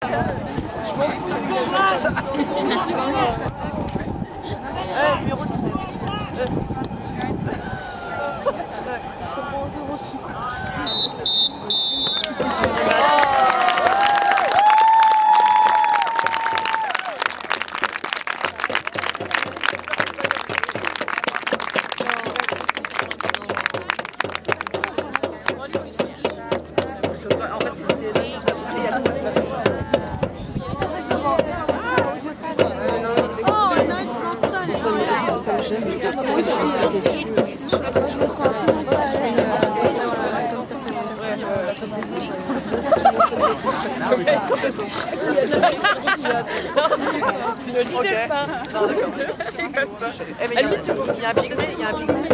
Tu ne rigoles pas. Non, d'accord. Il y a un pygmée, il y a un pygmée.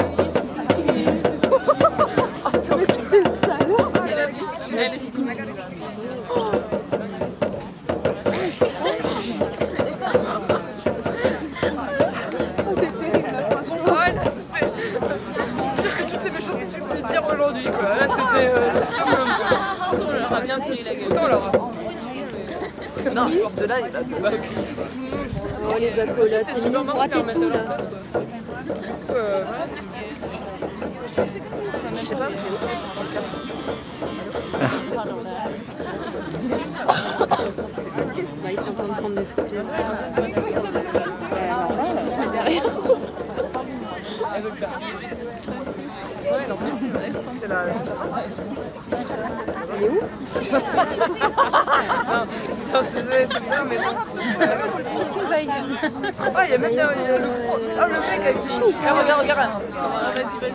Aujourd'hui, quoi. Là, c'était le summum. On leur a bien pris la gueule. Autant leur a. Non, le de là, il va. Oh, les accolades, c'est mignon, faut rater tout, là. Je sais pas, bah, ils sont en train de prendre des photos. Il se met derrière. Ouais, non, c'est là. Elle est où? Non, c'est bien, mais non. Ah, il y a même le mec avec ses cheveux. Regarde. Vas-y.